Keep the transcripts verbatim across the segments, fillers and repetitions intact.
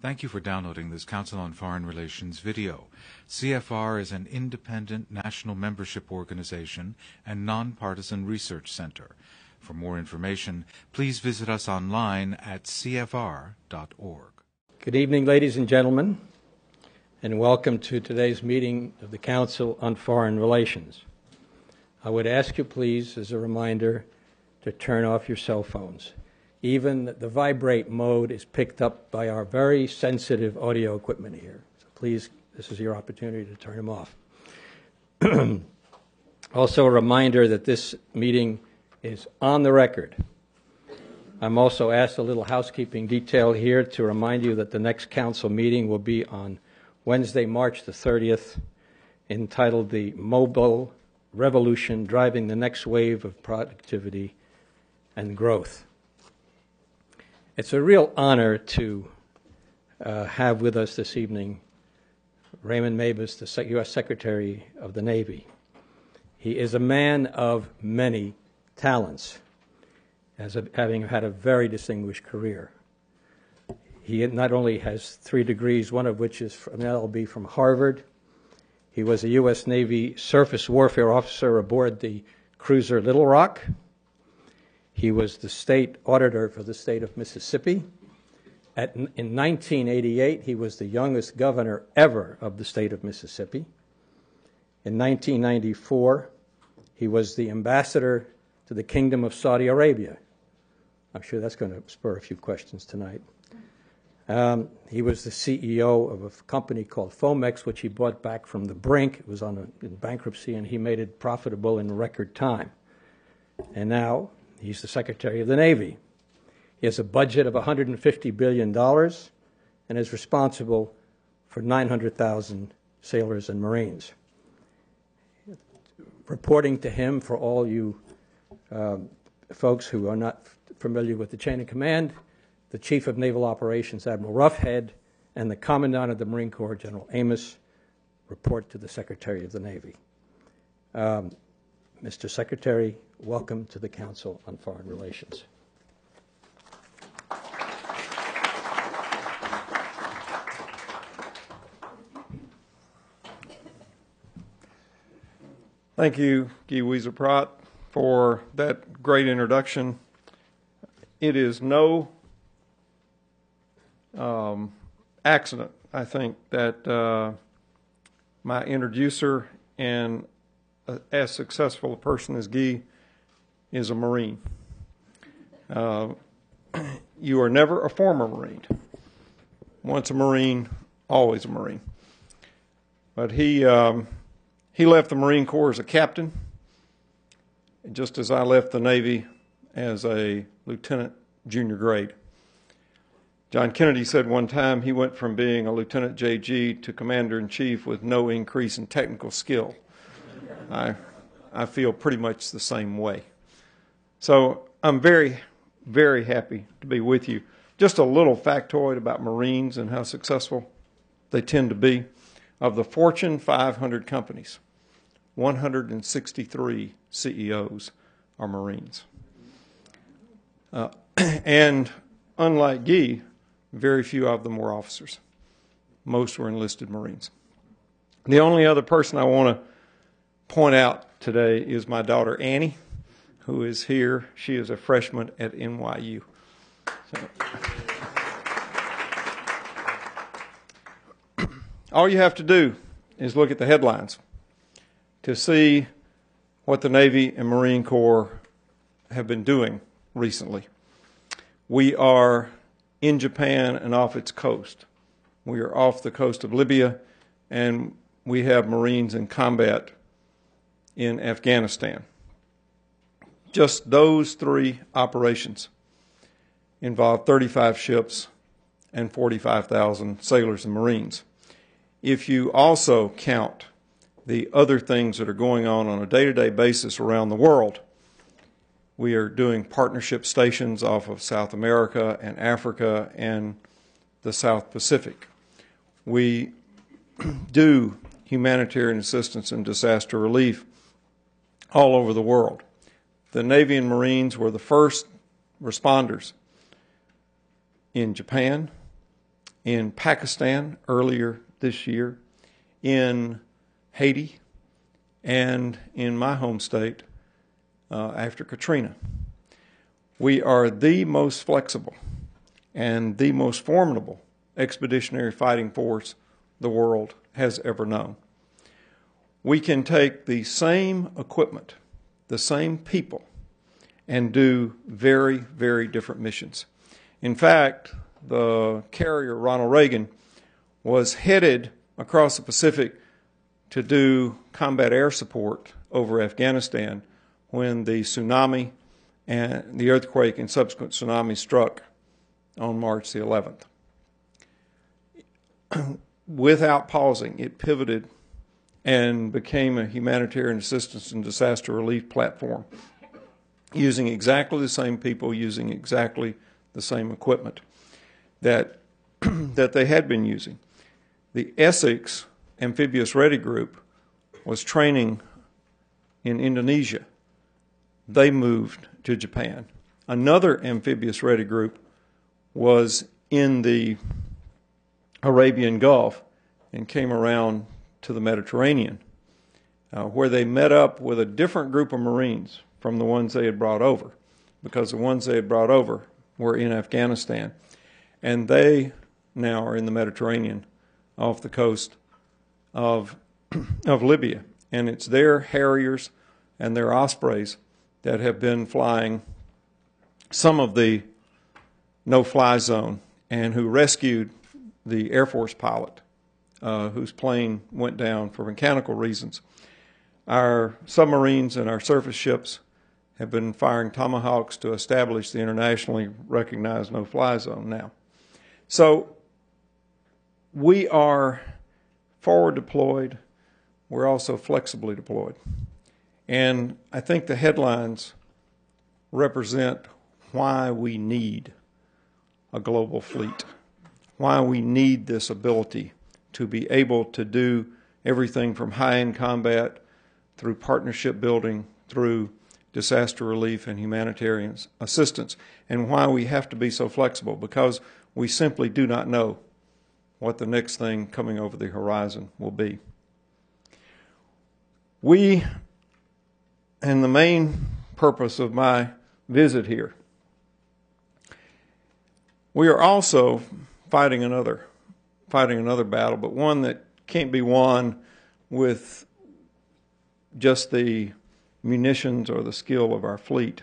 Thank you for downloading this Council on Foreign Relations video. C F R is an independent national membership organization and nonpartisan research center. For more information, please visit us online at c f r dot org. Good evening, ladies and gentlemen, and welcome to today's meeting of the Council on Foreign Relations. I would ask you, please, as a reminder, to turn off your cell phones. Even the vibrate mode is picked up by our very sensitive audio equipment here. So please, this is your opportunity to turn them off. Also a reminder that this meeting is on the record. I'm also asked a little housekeeping detail here to remind you that the next council meeting will be on Wednesday, March the thirtieth, entitled The Mobile Revolution, Driving the Next Wave of Productivity and Growth. It's a real honor to uh, have with us this evening Raymond Mabus, the U S Secretary of the Navy. He is a man of many talents, as a, having had a very distinguished career. He not only has three degrees, one of which is from, an L L B from Harvard. He was a U S Navy surface warfare officer aboard the cruiser Little Rock. He was the state auditor for the state of Mississippi. At, in nineteen eighty-eight, he was the youngest governor ever of the state of Mississippi. In nineteen ninety-four, he was the ambassador to the Kingdom of Saudi Arabia. I'm sure that's going to spur a few questions tonight. Um, he was the C E O of a company called Fomex, which he bought back from the brink. It was on a, in bankruptcy, and he made it profitable in record time. And now he's the Secretary of the Navy. He has a budget of one hundred fifty billion dollars and is responsible for nine hundred thousand sailors and Marines. Reporting to him, for all you um, folks who are not familiar with the chain of command, the Chief of Naval Operations, Admiral Roughhead, and the Commandant of the Marine Corps, General Amos, report to the Secretary of the Navy. Um, Mister Secretary, welcome to the Council on Foreign Relations. Thank you, Guy Wyser-Pratte, for that great introduction. It is no um, accident, I think, that uh, my introducer and uh, as successful a person as Guy is a Marine. Uh, you are never a former Marine. Once a Marine, always a Marine. But he um, he left the Marine Corps as a captain, just as I left the Navy as a lieutenant junior grade. John Kennedy said one time he went from being a Lieutenant J G to Commander-in-Chief with no increase in technical skill. I, I feel pretty much the same way. So I'm very, very happy to be with you. Just a little factoid about Marines and how successful they tend to be. Of the Fortune five hundred companies, one hundred sixty-three C E Os are Marines. Uh, and unlike Guy, very few of them were officers. Most were enlisted Marines. The only other person I want to point out today is my daughter Annie, who is here. She is a freshman at N Y U. So, all you have to do is look at the headlines to see what the Navy and Marine Corps have been doing recently. We are in Japan and off its coast. We are off the coast of Libya, and we have Marines in combat in Afghanistan. Just those three operations involve thirty-five ships and forty-five thousand sailors and Marines. If you also count the other things that are going on on a day-to-day basis around the world, we are doing partnership stations off of South America and Africa and the South Pacific. We do humanitarian assistance and disaster relief all over the world. The Navy and Marines were the first responders in Japan, in Pakistan earlier this year, in Haiti, and in my home state uh, after Katrina. We are the most flexible and the most formidable expeditionary fighting force the world has ever known. We can take the same equipment, the same people, and do very, very different missions. In fact, the carrier Ronald Reagan was headed across the Pacific to do combat air support over Afghanistan when the tsunami and the earthquake and subsequent tsunami struck on March the eleventh. Without pausing, it pivoted and became a humanitarian assistance and disaster relief platform, using exactly the same people, using exactly the same equipment that that they had been using. The Essex Amphibious Ready Group was training in Indonesia. They moved to Japan. Another Amphibious Ready Group was in the Arabian Gulf and came around to the Mediterranean, uh, where they met up with a different group of Marines from the ones they had brought over, because the ones they had brought over were in Afghanistan. And they now are in the Mediterranean off the coast of, of Libya. And it's their Harriers and their Ospreys that have been flying some of the no-fly zone and who rescued the Air Force pilot uh, whose plane went down for mechanical reasons. Our submarines and our surface ships have been firing Tomahawks to establish the internationally recognized no-fly zone now. So we are forward deployed. We're also flexibly deployed. And I think the headlines represent why we need a global fleet, why we need this ability to be able to do everything from high-end combat through partnership building, through disaster relief and humanitarian assistance, and why we have to be so flexible, because we simply do not know what the next thing coming over the horizon will be. We, and the main purpose of my visit here, we are also fighting another, fighting another battle, but one that can't be won with just the munitions or the skill of our fleet.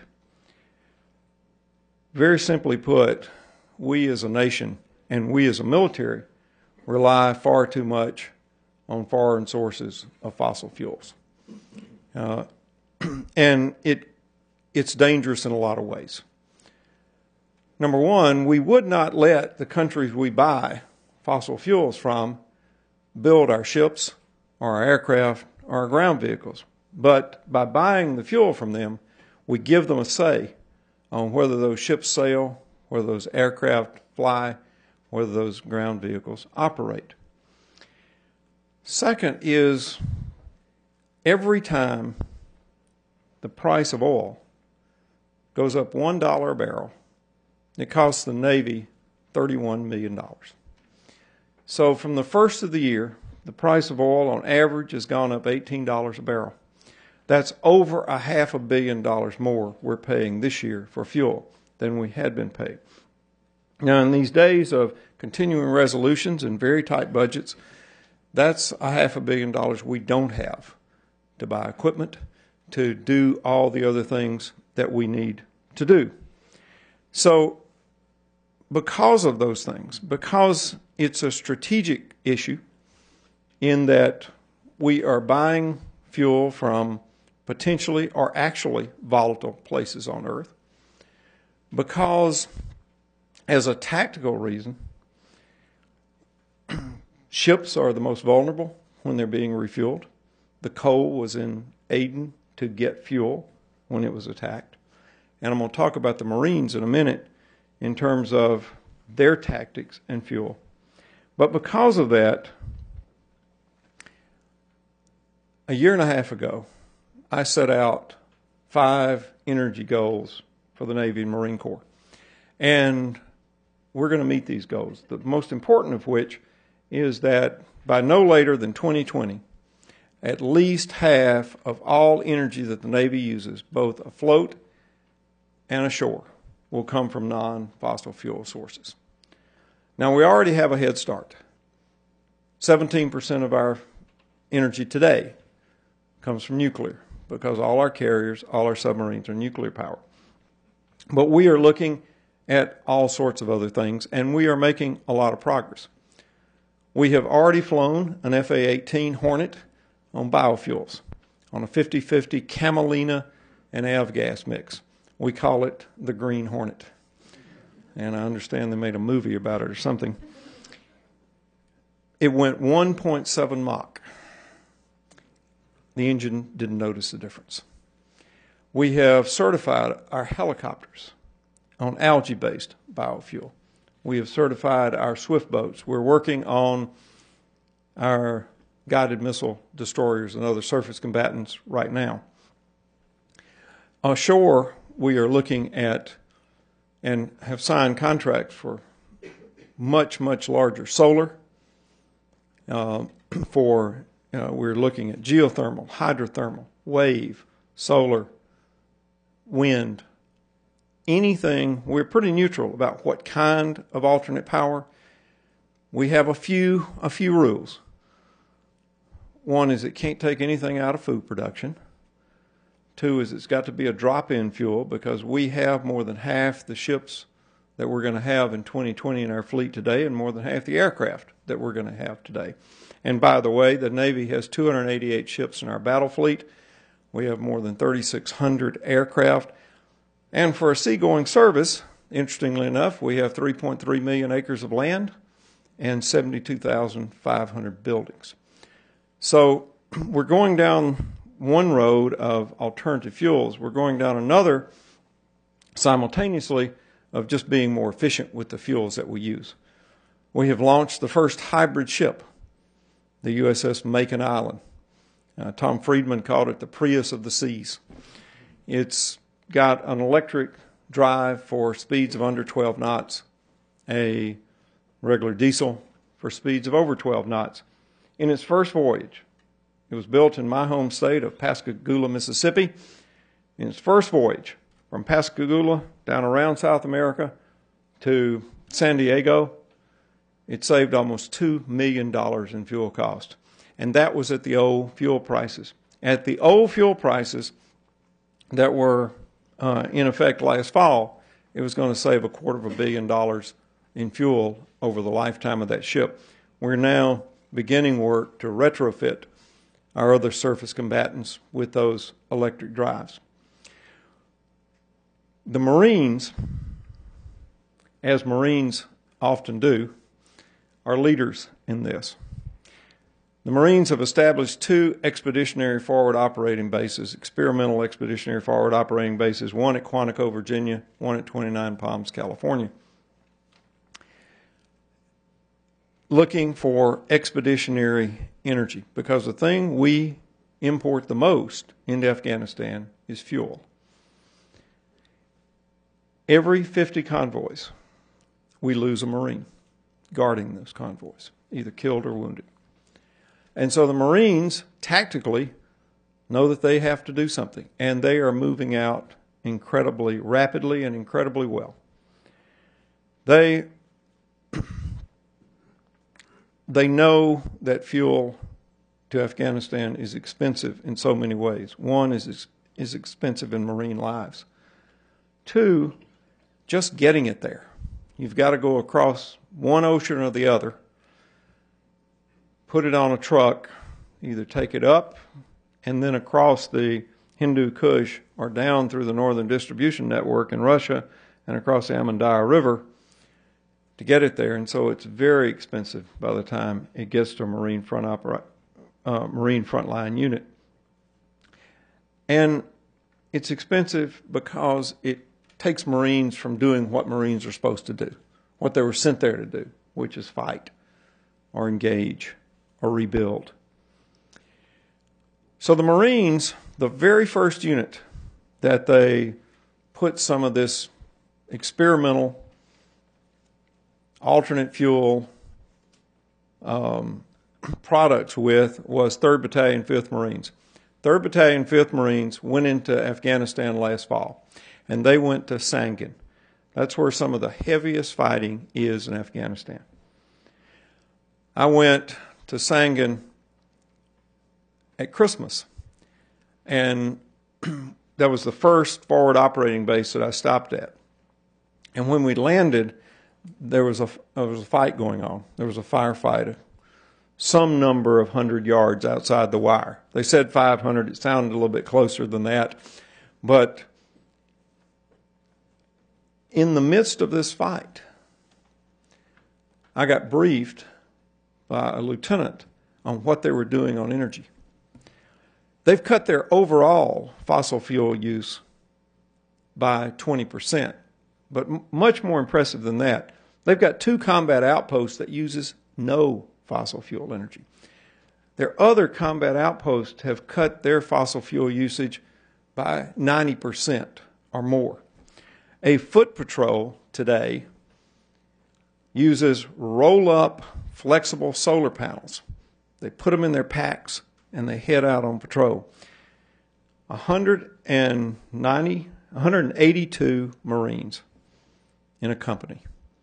Very simply put, we as a nation and we as a military rely far too much on foreign sources of fossil fuels. Uh, and it it's dangerous in a lot of ways. Number one, we would not let the countries we buy fossil fuels from build our ships or our aircraft or our ground vehicles. But by buying the fuel from them, we give them a say on whether those ships sail, whether those aircraft fly, whether those ground vehicles operate. Second is, every time the price of oil goes up one dollar a barrel, it costs the Navy thirty-one million dollars. So from the first of the year, the price of oil on average has gone up eighteen dollars a barrel. That's over a half a billion dollars more we're paying this year for fuel than we had been paid. Now, in these days of continuing resolutions and very tight budgets, that's a half a billion dollars we don't have to buy equipment, to do all the other things that we need to do. So, because of those things, because it's a strategic issue in that we are buying fuel from potentially or actually volatile places on Earth, because as a tactical reason, ships are the most vulnerable when they're being refueled. The coal was in Aden to get fuel when it was attacked. And I'm going to talk about the Marines in a minute in terms of their tactics and fuel. But because of that, a year and a half ago, I set out five energy goals for the Navy and Marine Corps. And we're going to meet these goals. The most important of which is that by no later than twenty twenty, at least half of all energy that the Navy uses, both afloat and ashore, will come from non-fossil fuel sources. Now, we already have a head start. seventeen percent of our energy today comes from nuclear because all our carriers, all our submarines are nuclear powered. But we are looking at all sorts of other things, and we are making a lot of progress. We have already flown an F A eighteen Hornet on biofuels, on a fifty-fifty camelina and avgas mix. We call it the Green Hornet. And I understand they made a movie about it or something. It went one point seven Mach. The engine didn't notice the difference. We have certified our helicopters on algae-based biofuel. We have certified our swift boats. We're working on our guided missile destroyers and other surface combatants right now. Ashore, we are looking at and have signed contracts for much, much larger solar. Uh, for uh, we're looking at geothermal, hydrothermal, wave, solar, wind, anything. We're pretty neutral about what kind of alternate power. We have a few a few rules. One is it can't take anything out of food production. Two is it's got to be a drop-in fuel because we have more than half the ships that we're going to have in twenty twenty in our fleet today and more than half the aircraft that we're going to have today. And by the way, the Navy has two hundred eighty-eight ships in our battle fleet. We have more than thirty-six hundred aircraft. And for a seagoing service, interestingly enough, we have three point three million acres of land and seventy-two thousand five hundred buildings. So we're going down one road of alternative fuels. We're going down another simultaneously of just being more efficient with the fuels that we use. We have launched the first hybrid ship, the U S S Macon Island. Uh, Tom Friedman called it the Prius of the seas. It's got an electric drive for speeds of under twelve knots, a regular diesel for speeds of over twelve knots. In its first voyage, it was built in my home state of Pascagoula, Mississippi. In its first voyage from Pascagoula down around South America to San Diego, it saved almost two million dollars in fuel cost. And that was at the old fuel prices. At the old fuel prices that were uh, in effect last fall, it was going to save a quarter of a billion dollars in fuel over the lifetime of that ship. We're now beginning work to retrofit our other surface combatants with those electric drives. The Marines, as Marines often do, are leaders in this. The Marines have established two expeditionary forward operating bases, experimental expeditionary forward operating bases, one at Quantico, Virginia, one at twenty-nine Palms, California, looking for expeditionary energy, because the thing we import the most into Afghanistan is fuel. Every fifty convoys, we lose a Marine guarding those convoys, either killed or wounded. And so the Marines tactically know that they have to do something, and they are moving out incredibly rapidly and incredibly well. They They know that fuel to Afghanistan is expensive in so many ways. One is is expensive in Marine lives. Two, just getting it there. You've got to go across one ocean or the other, put it on a truck, either take it up and then across the Hindu Kush or down through the Northern Distribution Network in Russia and across the Amandara River to get it there. And so it's very expensive by the time it gets to a Marine front opera, uh, Marine frontline unit. And it's expensive because it takes Marines from doing what Marines are supposed to do, what they were sent there to do, which is fight or engage or rebuild. So the Marines, the very first unit that they put some of this experimental alternate fuel um, products with was third Battalion, fifth Marines. third Battalion, fifth Marines went into Afghanistan last fall, and they went to Sangin. That's where some of the heaviest fighting is in Afghanistan. I went to Sangin at Christmas, and that was the first forward operating base that I stopped at. And when we landed, there was a, there was a fight going on. There was a firefight, some number of hundred yards outside the wire. They said five hundred. It sounded a little bit closer than that. But in the midst of this fight, I got briefed by a lieutenant on what they were doing on energy. They've cut their overall fossil fuel use by twenty percent. But m- much more impressive than that, they've got two combat outposts that uses no fossil fuel energy. Their other combat outposts have cut their fossil fuel usage by ninety percent or more. A foot patrol today uses roll-up flexible solar panels. They put them in their packs and they head out on patrol. one hundred ninety, one hundred eighty-two Marines in a company.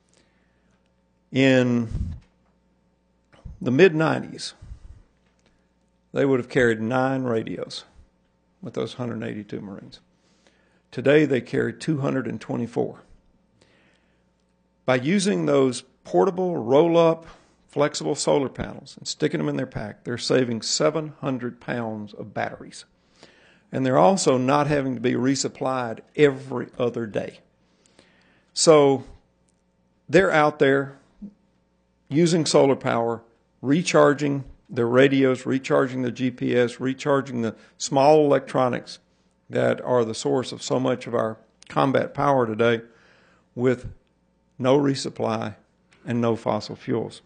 In the mid nineties, they would have carried nine radios with those one hundred eighty-two Marines. Today they carry two hundred twenty-four. By using those portable, roll-up, flexible solar panels and sticking them in their pack, they're saving seven hundred pounds of batteries. And they're also not having to be resupplied every other day. So they're out there using solar power, recharging their radios, recharging the G P S, recharging the small electronics that are the source of so much of our combat power today, with no resupply and no fossil fuels.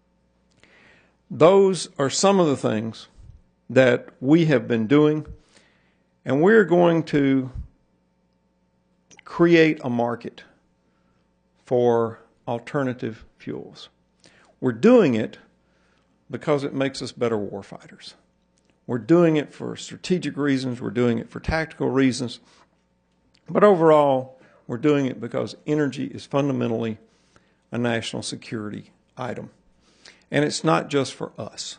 Those are some of the things that we have been doing, and we're going to create a market for alternative fuels. We're doing it because it makes us better warfighters. We're doing it for strategic reasons. We're doing it for tactical reasons. But overall, we're doing it because energy is fundamentally a national security item. And it's not just for us.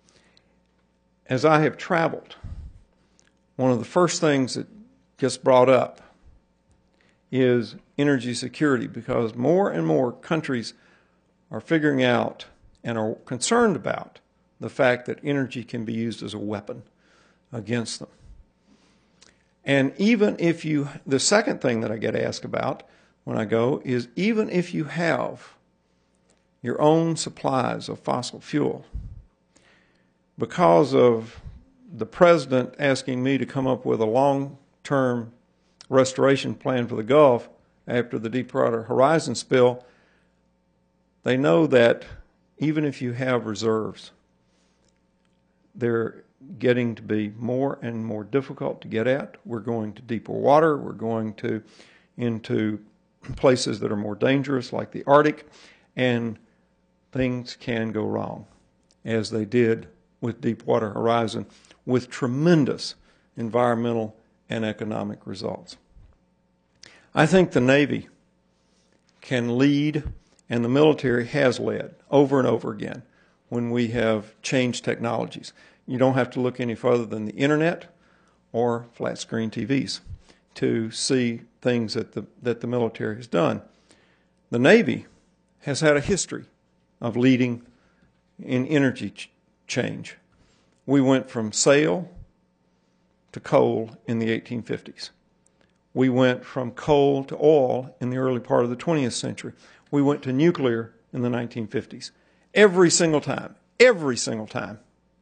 As I have traveled, one of the first things that gets brought up is energy security, because more and more countries are figuring out and are concerned about the fact that energy can be used as a weapon against them. And even if you, the second thing that I get asked about when I go is, even if you have your own supplies of fossil fuel, because of the president asking me to come up with a long-term restoration plan for the Gulf after the Deepwater Horizon spill, they know that even if you have reserves, they're getting to be more and more difficult to get at. We're going to deeper water. We're going to into places that are more dangerous, like the Arctic, and things can go wrong, as they did with Deepwater Horizon, with tremendous environmental and economic results. I think the Navy can lead, and the military has led over and over again when we have changed technologies. You don't have to look any further than the internet or flat screen T Vs to see things that the, that the military has done. The Navy has had a history of leading in energy ch- change. We went from sail to coal in the eighteen fifties. We went from coal to oil in the early part of the twentieth century. We went to nuclear in the nineteen fifties. Every single time, every single time,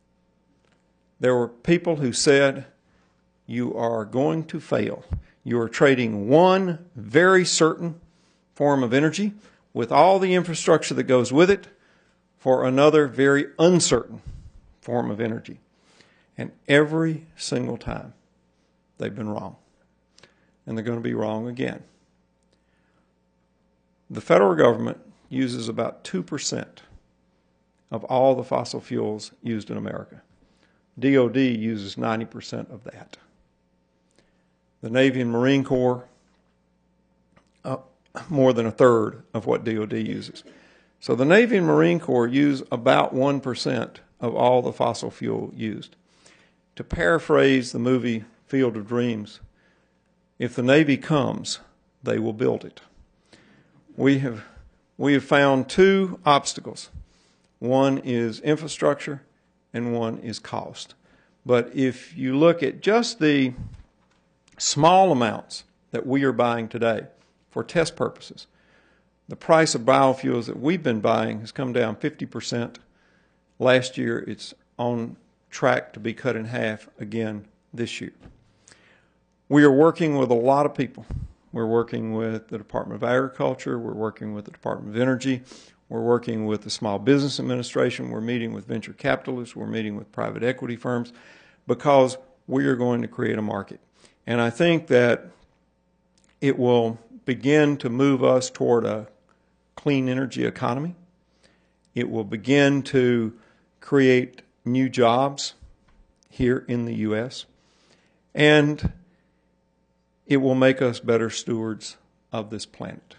there were people who said, you are going to fail. You are trading one very certain form of energy with all the infrastructure that goes with it for another very uncertain form of energy. And every single time, they've been wrong. And they're going to be wrong again. The federal government uses about two percent of all the fossil fuels used in America. D O D uses ninety percent of that. The Navy and Marine Corps, uh, more than a third of what D O D uses. So the Navy and Marine Corps use about one percent of all the fossil fuel used. To paraphrase the movie Field of Dreams, if the Navy comes, they will build it. We have, we have found two obstacles. One is infrastructure and one is cost. But if you look at just the small amounts that we are buying today for test purposes, the price of biofuels that we've been buying has come down fifty percent. Last year, it's on track to be cut in half again this year. We are working with a lot of people. We're working with the Department of Agriculture. We're working with the Department of Energy. We're working with the Small Business Administration. We're meeting with venture capitalists. We're meeting with private equity firms because we are going to create a market. And I think that it will begin to move us toward a clean energy economy. It will begin to create new jobs here in the U S And it will make us better stewards of this planet.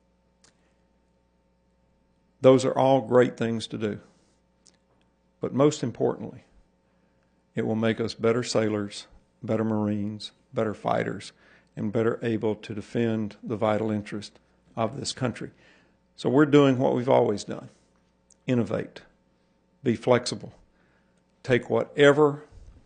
Those are all great things to do. But most importantly, it will make us better sailors, better Marines, better fighters, and better able to defend the vital interest of this country. So we're doing what we've always done. Innovate. Be flexible. Take whatever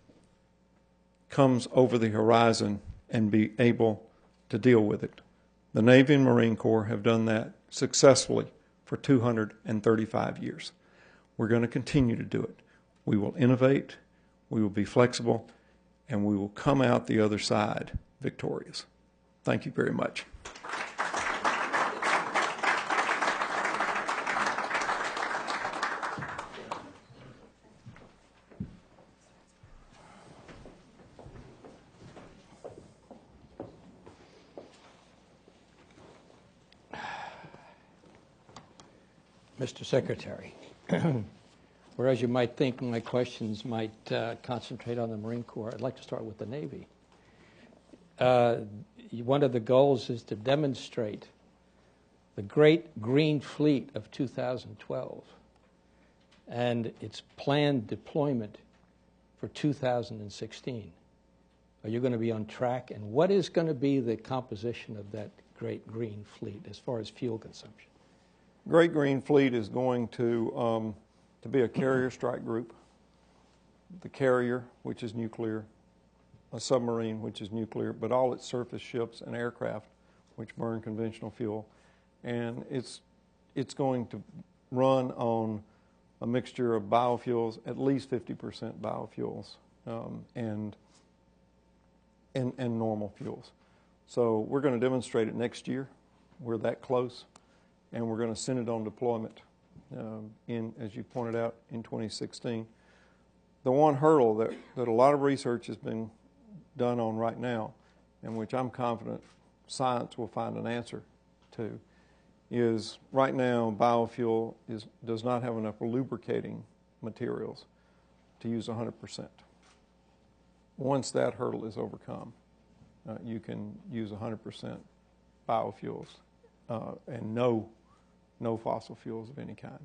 comes over the horizon and be able to deal with it. The Navy and Marine Corps have done that successfully for two hundred thirty-five years. We're going to continue to do it. We will innovate, we will be flexible, and we will come out the other side victorious. Thank you very much. Mister Secretary, whereas you might think my questions might uh, concentrate on the Marine Corps, I'd like to start with the Navy. Uh, one of the goals is to demonstrate the great green fleet of two thousand twelve and its planned deployment for two thousand sixteen. Are you going to be on track? And what is going to be the composition of that great green fleet as far as fuel consumption? Great Green Fleet is going to um, to be a carrier strike group, the carrier, which is nuclear, a submarine, which is nuclear, but all its surface ships and aircraft, which burn conventional fuel. And it's, it's going to run on a mixture of biofuels, at least fifty percent biofuels, um, and, and, and normal fuels. So we're going to demonstrate it next year. We're that close. And we're going to send it on deployment um, in, as you pointed out, in twenty sixteen. The one hurdle that, that a lot of research has been done on right now, and which I'm confident science will find an answer to, is right now biofuel is, does not have enough lubricating materials to use one hundred percent. Once that hurdle is overcome, uh, you can use one hundred percent biofuels uh, and no no fossil fuels of any kind.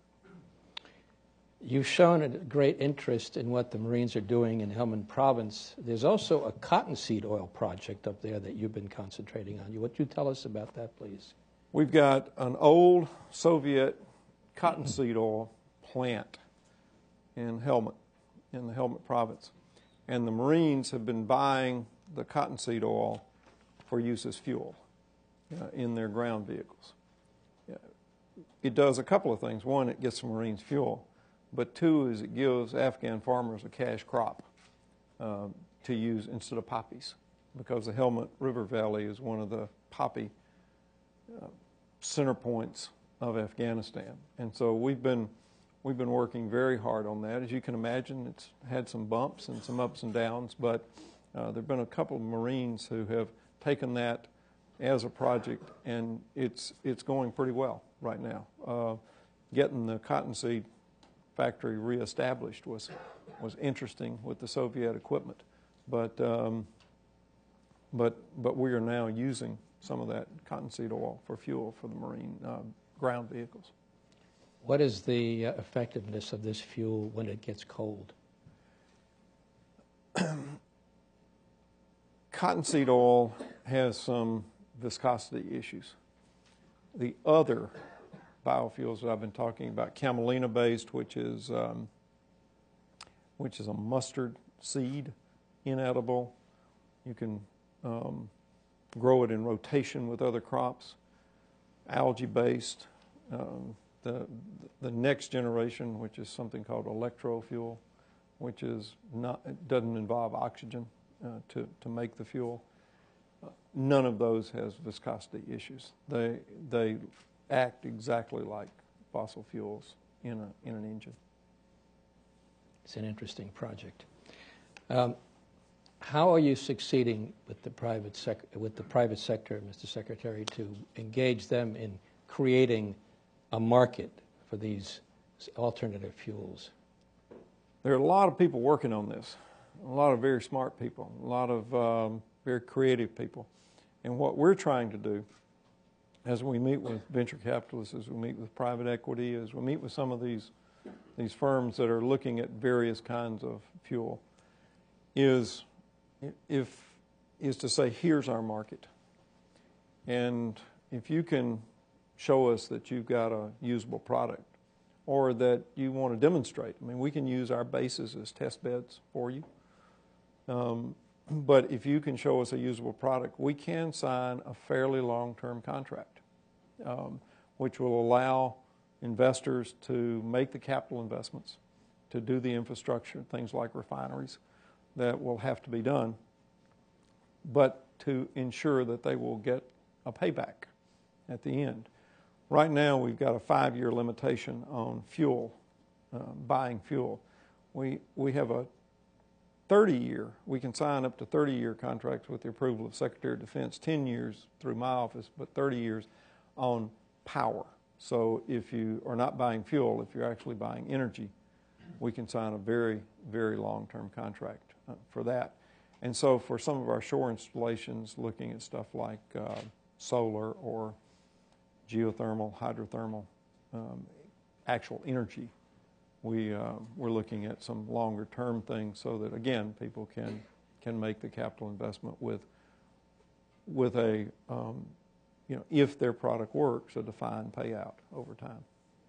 You've shown a great interest in what the Marines are doing in Helmand Province. There's also a cottonseed oil project up there that you've been concentrating on. Would you tell us about that, please? We've got an old Soviet cottonseed oil plant in Helmand, in the Helmand Province. And the Marines have been buying the cottonseed oil for use as fuel uh, in their ground vehicles. It does a couple of things. One, it gets the Marines fuel, but two is it gives Afghan farmers a cash crop uh, to use instead of poppies, because the Helmand River Valley is one of the poppy uh, center points of Afghanistan. And so we've been we've been working very hard on that. As you can imagine, it's had some bumps and some ups and downs, but uh, there have been a couple of Marines who have taken that as a project, and it's it's going pretty well. right now. Uh, getting the cottonseed factory reestablished was was interesting with the Soviet equipment, but um, but but we are now using some of that cottonseed oil for fuel for the marine uh, ground vehicles. What is the uh, effectiveness of this fuel when it gets cold? Cottonseed oil has some viscosity issues. The other biofuels that I've been talking about, camelina-based, which is um, which is a mustard seed, inedible. You can um, grow it in rotation with other crops. Algae-based. Um, the the next generation, which is something called electrofuel, which is not it doesn't involve oxygen uh, to to make the fuel. Uh, none of those has viscosity issues. They they act exactly like fossil fuels in a in an engine. It's an interesting project. Um, how are you succeeding with the private sec- with the private sector, Mister Secretary, to engage them in creating a market for these alternative fuels? There are a lot of people working on this, a lot of very smart people, a lot of um, very creative people. And what we're trying to do as we meet with venture capitalists, as we meet with private equity, as we meet with some of these these firms that are looking at various kinds of fuel, is if is to say, here's our market. And if you can show us that you've got a usable product, or that you want to demonstrate. I mean, we can use our bases as test beds for you. Um, but if you can show us a usable product, we can sign a fairly long-term contract, um, which will allow investors to make the capital investments, to do the infrastructure, things like refineries that will have to be done, but to ensure that they will get a payback at the end. Right now, we've got a five-year limitation on fuel, uh, buying fuel. We we have a thirty-year. We can sign up to thirty-year contracts with the approval of Secretary of Defense, ten years through my office, but thirty years on power. So if you are not buying fuel, if you're actually buying energy, we can sign a very, very long-term contract uh, for that. And so for some of our shore installations, looking at stuff like uh, solar or geothermal, hydrothermal, um, actual energy, we, uh, we're looking at some longer-term things so that, again, people can can make the capital investment with, with a, um, you know, if their product works, a defined payout over time.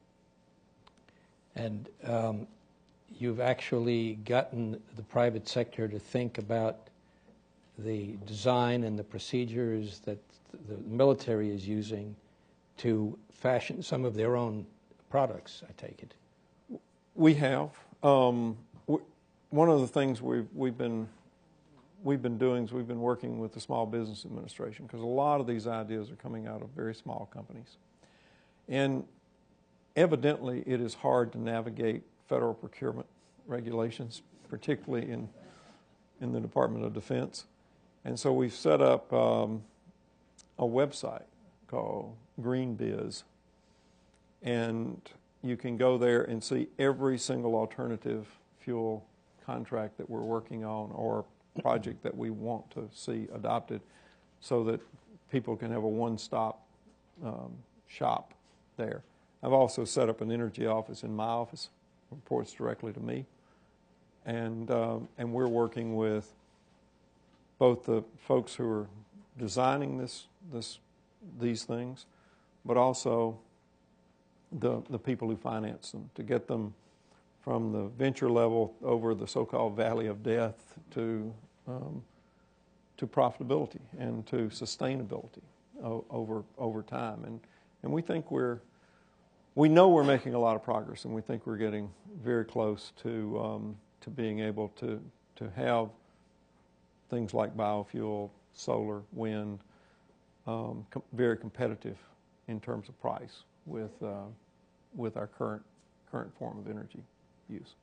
And um, you've actually gotten the private sector to think about the design and the procedures that the military is using to fashion some of their own products, I take it. We have. Um, we, one of the things we've, we've been we've been doing is we've been working with the Small Business Administration, because a lot of these ideas are coming out of very small companies. And evidently it is hard to navigate federal procurement regulations, particularly in, in the Department of Defense. And so we've set up um, a website called Green Biz, and you can go there and see every single alternative fuel contract that we're working on or project that we want to see adopted, so that people can have a one-stop um, shop there. I've also set up an energy office in my office, reports directly to me, and um, and we're working with both the folks who are designing this this these things, but also the the people who finance them, to get them from the venture level over the so-called valley of death to um, to profitability and to sustainability o- over over time. And and we think we're we know we're making a lot of progress, and we think we're getting very close to um, to being able to to have things like biofuel, solar, wind, um, com- very competitive in terms of price with uh, with our current current form of energy use.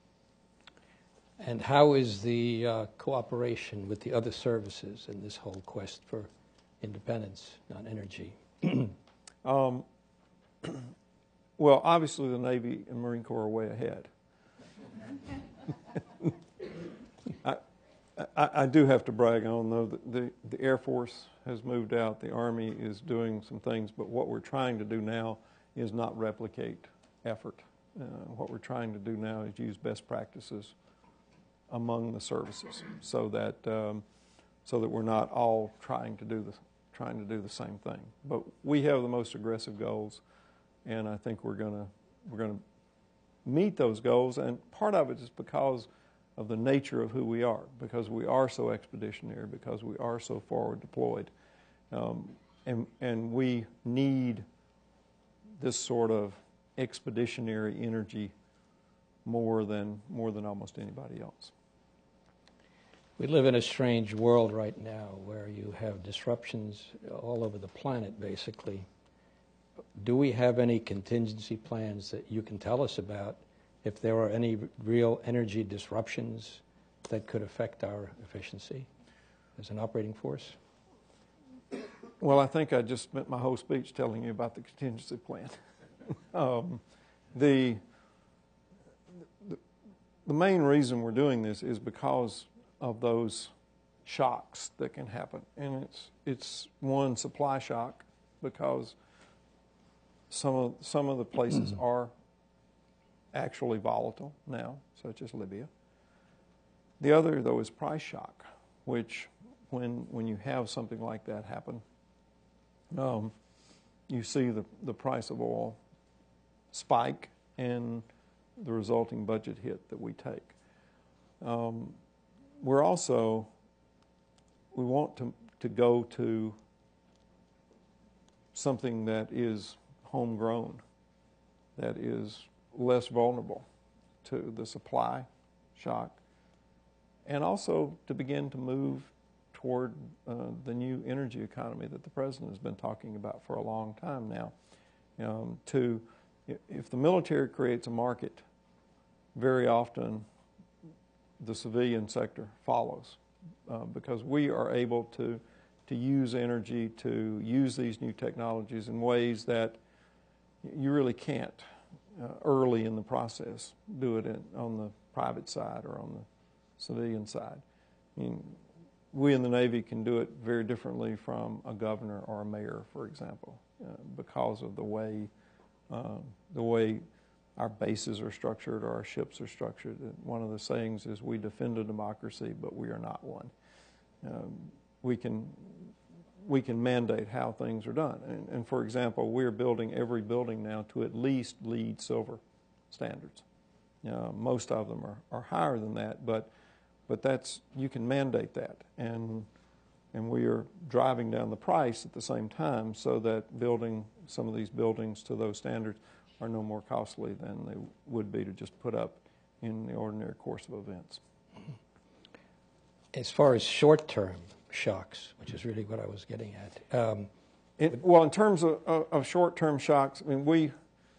And how is the uh, cooperation with the other services in this whole quest for independence on energy? Um, Well, obviously the Navy and Marine Corps are way ahead. I, I, I do have to brag on, though, that the, the Air Force has moved out, the Army is doing some things, but what we're trying to do now is not replicate effort. Uh, what we're trying to do now is use best practices among the services, so that um, so that we're not all trying to do the trying to do the same thing. But we have the most aggressive goals, and I think we're gonna we're gonna meet those goals. And part of it is because of the nature of who we are, because we are so expeditionary, because we are so forward deployed, um, and and we need this sort of expeditionary energy more than more than almost anybody else. We live in a strange world right now where you have disruptions all over the planet, basically. Do we have any contingency plans that you can tell us about if there are any real energy disruptions that could affect our efficiency as an operating force? Well, I think I just spent my whole speech telling you about the contingency plan. um, the, the the main reason we're doing this is because of those shocks that can happen, and it's it's one, supply shock, because some of some of the places are actually volatile now, such as Libya. The other, though, is price shock, which when when you have something like that happen, um, you see the the price of oil spike and the resulting budget hit that we take. Um, we're also, we want to, to go to something that is homegrown, that is less vulnerable to the supply shock, and also to begin to move toward uh, the new energy economy that the President has been talking about for a long time now. Um, to If the military creates a market, very often the civilian sector follows, uh, because we are able to to use energy, to use these new technologies in ways that you really can't uh, early in the process do it in, on the private side or on the civilian side. I mean, we in the Navy can do it very differently from a governor or a mayor, for example, uh, because of the way uh, the way our bases are structured or our ships are structured. One of the sayings is, we defend a democracy, but we are not one. Um, we can we can mandate how things are done. And, and for example, we're building every building now to at least LEED Silver standards. Uh, most of them are, are higher than that, but but that's, you can mandate that. And and we are driving down the price at the same time, so that building some of these buildings to those standards are no more costly than they would be to just put up in the ordinary course of events. As far as short-term shocks, which is really what I was getting at. Um, it, well, in terms of, of, of short-term shocks, I mean, we,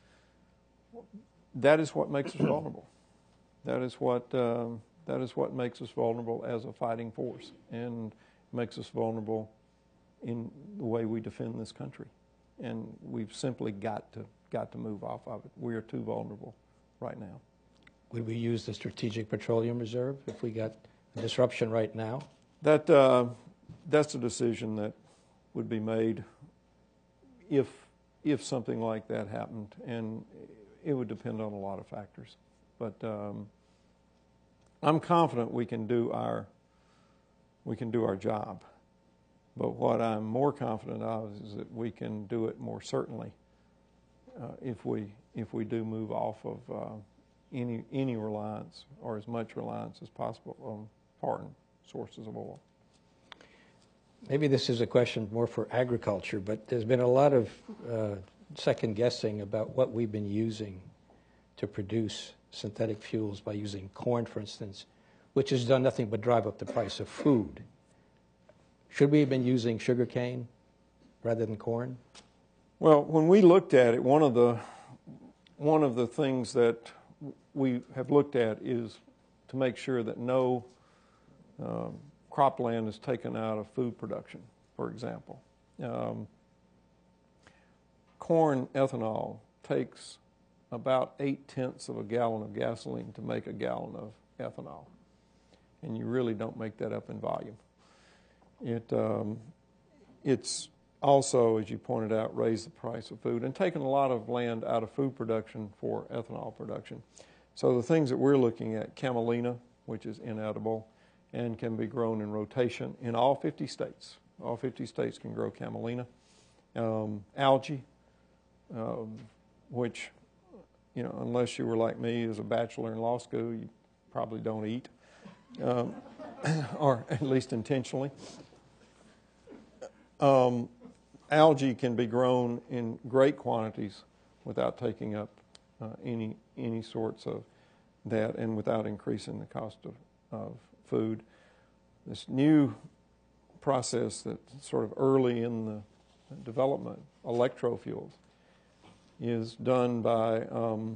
that is what makes us vulnerable. That is what, um, that is what makes us vulnerable as a fighting force, and makes us vulnerable in the way we defend this country. And we've simply got to got to move off of it. We are too vulnerable right now. Would we use the Strategic Petroleum Reserve if we got a disruption right now? That uh, that's a decision that would be made if if something like that happened, and it would depend on a lot of factors. But um, I'm confident we can do our we can do our job. But what I'm more confident of is that we can do it more certainly uh, if we if we do move off of uh, any any reliance, or as much reliance as possible, on foreign sources of oil. Maybe this is a question more for agriculture, but there's been a lot of uh, second guessing about what we've been using to produce synthetic fuels by using corn, for instance, which has done nothing but drive up the price of food. Should we have been using sugarcane rather than corn? Well, when we looked at it, one of the one of the things that we have looked at is to make sure that no um, cropland is taken out of food production, for example. Um, corn ethanol takes about eight tenths of a gallon of gasoline to make a gallon of ethanol. And you really don't make that up in volume. It, um, it's also, as you pointed out, raised the price of food and taken a lot of land out of food production for ethanol production. So the things that we're looking at, camelina, which is inedible and can be grown in rotation in all fifty states. All fifty states can grow camelina. Um, algae, um, which, you know, unless you were like me as a bachelor in law school, you probably don't eat, um, or at least intentionally. Um, algae can be grown in great quantities without taking up uh, any any sorts of that and without increasing the cost of, of food. This new process that's sort of early in the development, electrofuels, is done by um,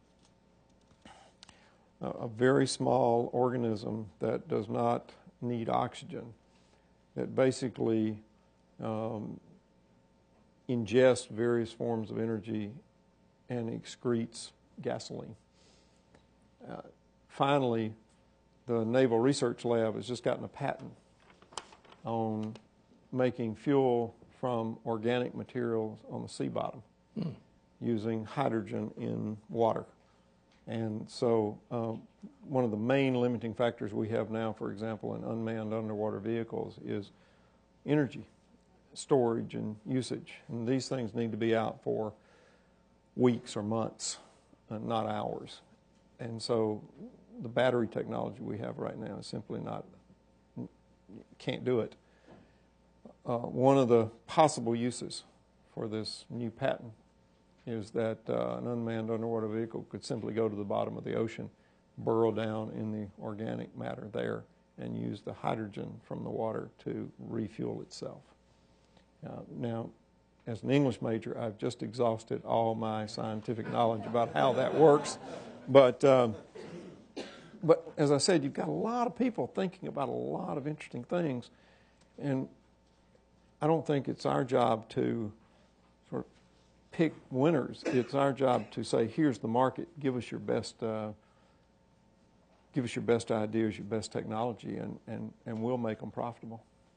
a, a very small organism that does not need oxygen, that basically um, ingests various forms of energy and excretes gasoline. Uh, finally, the Naval Research Lab has just gotten a patent on making fuel from organic materials on the sea bottom mm. using hydrogen in water. And so um, one of the main limiting factors we have now, for example, in unmanned underwater vehicles is energy storage and usage. And these things need to be out for weeks or months, uh, not hours. And so the battery technology we have right now is simply not, can't do it. Uh, one of the possible uses for this new patent is that uh, an unmanned underwater vehicle could simply go to the bottom of the ocean, burrow down in the organic matter there, and use the hydrogen from the water to refuel itself. Uh, now, as an English major, I've just exhausted all my scientific knowledge about how that works. But, um, but as I said, you've got a lot of people thinking about a lot of interesting things. And I don't think it's our job to sort of pick winners. It's our job to say, here's the market, give us your best, uh, give us your best ideas, your best technology, and, and, and we'll make them profitable.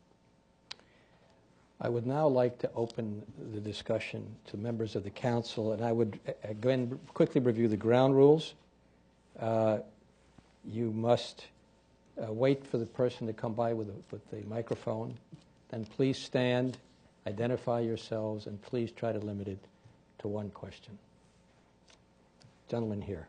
I would now like to open the discussion to members of the council, and I would again quickly review the ground rules. Uh, you must uh, wait for the person to come by with, a, with the microphone. Then please stand, identify yourselves, and please try to limit it to one question. Gentleman here.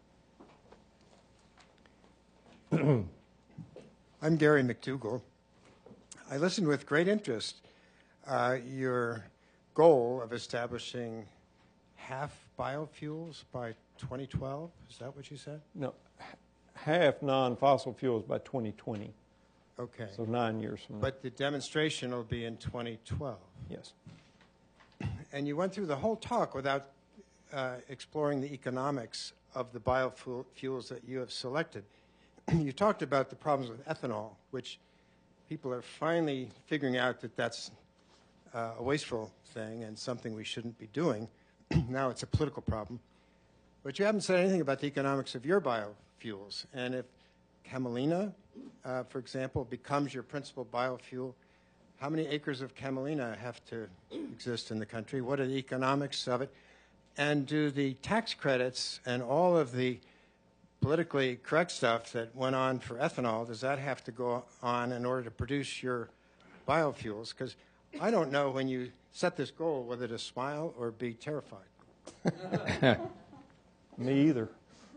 I'm Gary McDougall. I listened with great interest Uh, your goal of establishing half biofuels by twenty twelve, is that what you said? No, half non-fossil fuels by twenty twenty. Okay. So nine years from now. But the demonstration will be in twenty twelve. Yes. And you went through the whole talk without uh, exploring the economics of the biofuels that you have selected. You talked about the problems with ethanol, which people are finally figuring out that that's Uh, a wasteful thing and something we shouldn't be doing. Now it's a political problem. But you haven't said anything about the economics of your biofuels. And if camelina, uh, for example, becomes your principal biofuel, how many acres of camelina have to exist in the country? What are the economics of it? And do the tax credits and all of the politically correct stuff that went on for ethanol, does that have to go on in order to produce your biofuels? Because I don't know when you set this goal whether to smile or be terrified. Me either.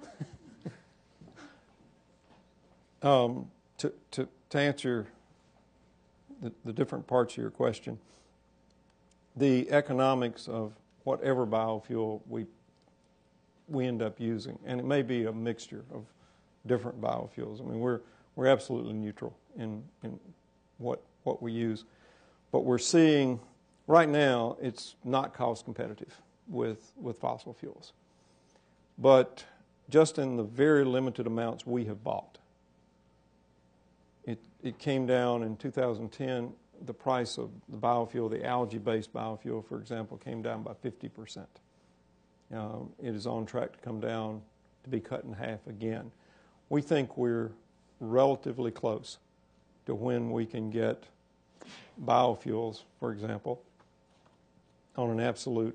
um, to, to, to answer the, the different parts of your question, the economics of whatever biofuel we we end up using, and it may be a mixture of different biofuels. I mean, we're we're absolutely neutral in in what what we use. But we're seeing, right now, it's not cost competitive with, with fossil fuels. But just in the very limited amounts we have bought, it, it came down in two thousand ten the price of the biofuel, the algae-based biofuel, for example, came down by fifty percent. Um, it is on track to come down to be cut in half again. We think we're relatively close to when we can get biofuels, for example, on an absolute,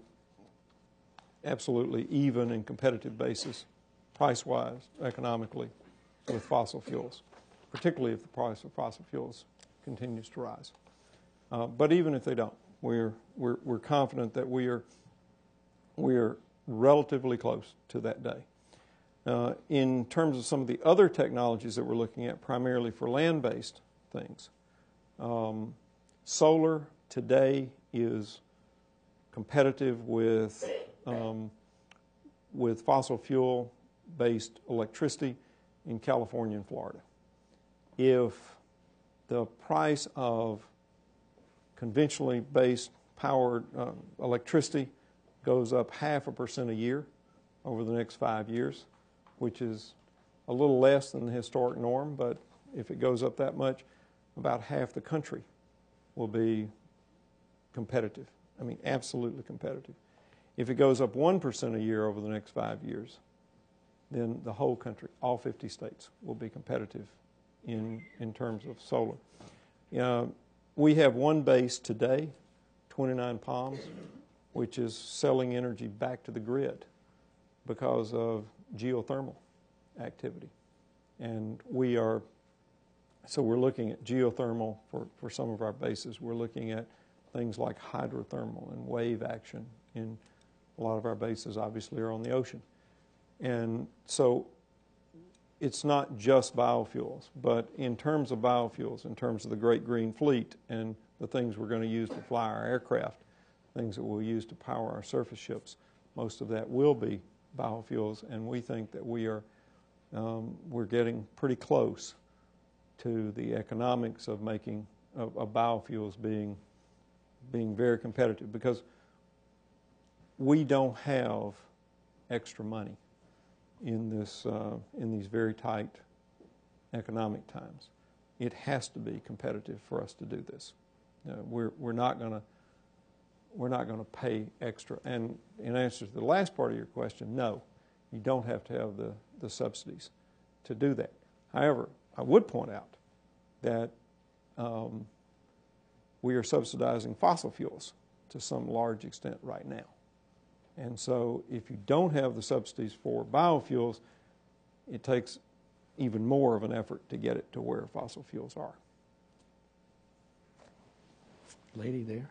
absolutely even and competitive basis, price-wise, economically, with fossil fuels, particularly if the price of fossil fuels continues to rise. Uh, but even if they don't, we're, we're, we're confident that we are, we are relatively close to that day. Uh, in terms of some of the other technologies that we're looking at, primarily for land-based things, um, solar today is competitive with, um, with fossil fuel-based electricity in California and Florida. If the price of conventionally based powered uh, electricity goes up half a percent a year over the next five years, which is a little less than the historic norm, but if it goes up that much, about half the country will be competitive. I mean, absolutely competitive. If it goes up one percent a year over the next five years, then the whole country, all fifty states, will be competitive in, in terms of solar. Uh, we have one base today, twenty-nine Palms, which is selling energy back to the grid because of geothermal activity. And we are, so we're looking at geothermal for, for some of our bases. We're looking at things like hydrothermal and wave action in a lot of our bases, obviously, are on the ocean. And so it's not just biofuels, but in terms of biofuels, in terms of the Great Green Fleet and the things we're going to use to fly our aircraft, things that we'll use to power our surface ships, most of that will be biofuels, and we think that we are um, we're getting pretty close to the economics of making of, of biofuels being being very competitive, because we don't have extra money in this uh, in these very tight economic times. It has to be competitive for us to do this. Uh, we're we're not going to we're not going to pay extra. And in answer to the last part of your question, no, you don't have to have the, the subsidies to do that. However, I would point out that um, we are subsidizing fossil fuels to some large extent right now. And so if you don't have the subsidies for biofuels, it takes even more of an effort to get it to where fossil fuels are. Lady there.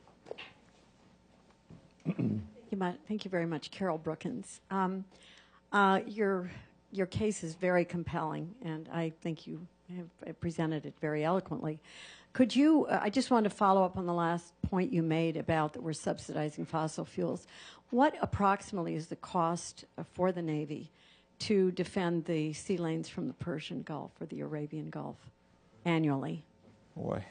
Thank you, mu- thank you very much, Carol Brookins. Um, uh, your your case is very compelling, and I think you have presented it very eloquently. Could you? Uh, I just wanted to follow up on the last point you made about that we're subsidizing fossil fuels. What approximately is the cost uh, for the Navy to defend the sea lanes from the Persian Gulf or the Arabian Gulf annually? Boy,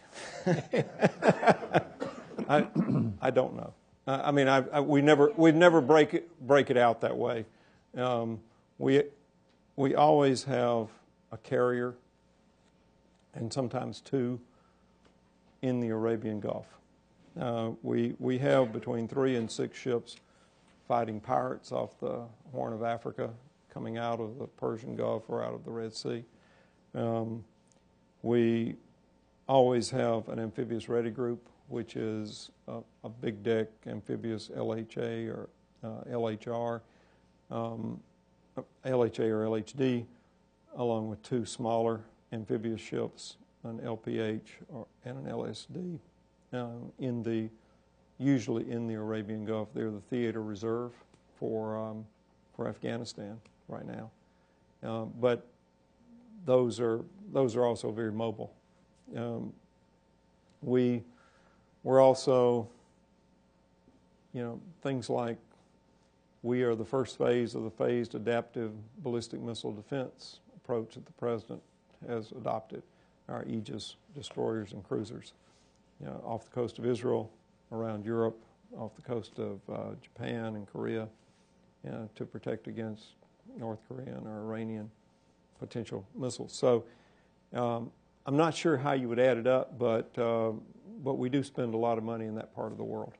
I I don't know. I mean, I, I, we never we never break it break it out that way. Um, we we always have a carrier, and sometimes two, in the Arabian Gulf. Uh, we we have between three and six ships fighting pirates off the Horn of Africa, coming out of the Persian Gulf or out of the Red Sea. Um, we always have an amphibious ready group, which is a, a big deck amphibious L H A or uh, L H R, um, L H A or L H D, along with two smaller amphibious ships, an L P H or, and an L S D, um, in the usually in the Arabian Gulf. They're the theater reserve for um, for Afghanistan right now, uh, but those are those are also very mobile. Um, we We're also, you know, things like we are the first phase of the phased adaptive ballistic missile defense approach that the President has adopted, our Aegis destroyers and cruisers, you know, off the coast of Israel, around Europe, off the coast of uh, Japan and Korea, you know, to protect against North Korean or Iranian potential missiles. So um, I'm not sure how you would add it up, but uh, but we do spend a lot of money in that part of the world.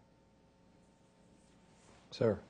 Sir.